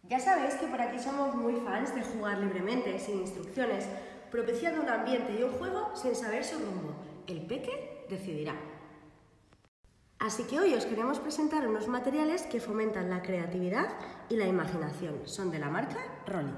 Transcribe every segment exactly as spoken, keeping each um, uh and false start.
Ya sabéis que por aquí somos muy fans de jugar libremente, sin instrucciones, propiciando un ambiente y un juego sin saber su rumbo. El peque decidirá. Así que hoy os queremos presentar unos materiales que fomentan la creatividad y la imaginación. Son de la marca Rolly.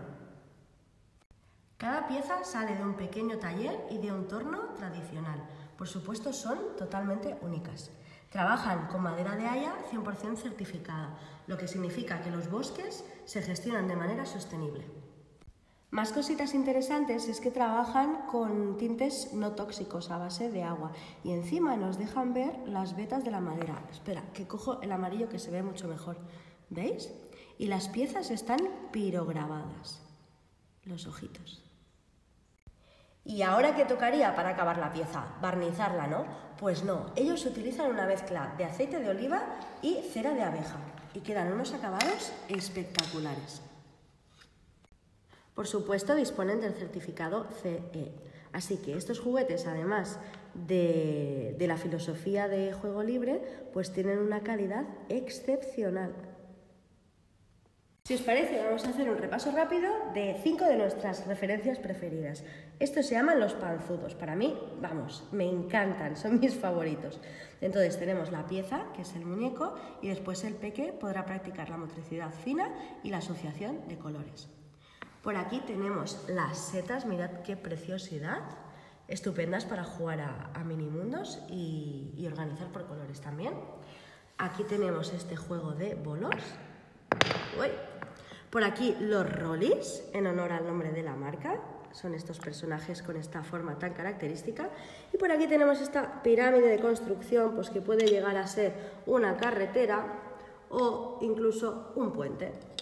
Cada pieza sale de un pequeño taller y de un torno tradicional. Por supuesto, son totalmente únicas. Trabajan con madera de haya cien por cien certificada, lo que significa que los bosques se gestionan de manera sostenible. Más cositas interesantes es que trabajan con tintes no tóxicos a base de agua y encima nos dejan ver las vetas de la madera. Espera, que cojo el amarillo que se ve mucho mejor. ¿Veis? Y las piezas están pirograbadas. Los ojitos. ¿Y ahora qué tocaría para acabar la pieza? Barnizarla, ¿no? Pues no, ellos utilizan una mezcla de aceite de oliva y cera de abeja y quedan unos acabados espectaculares. Por supuesto, disponen del certificado C E. Así que estos juguetes, además de, de la filosofía de juego libre, pues tienen una calidad excepcional. Si os parece, vamos a hacer un repaso rápido de cinco de nuestras referencias preferidas. Estos se llaman los panzudos. Para mí, vamos, me encantan, son mis favoritos. Entonces tenemos la pieza, que es el muñeco, y después el peque podrá practicar la motricidad fina y la asociación de colores. Por aquí tenemos las setas, mirad qué preciosidad, estupendas para jugar a, a minimundos y, y organizar por colores también. Aquí tenemos este juego de bolos. Uy. Por aquí los Rollies, en honor al nombre de la marca, son estos personajes con esta forma tan característica. Y por aquí tenemos esta pirámide de construcción, pues que puede llegar a ser una carretera o incluso un puente.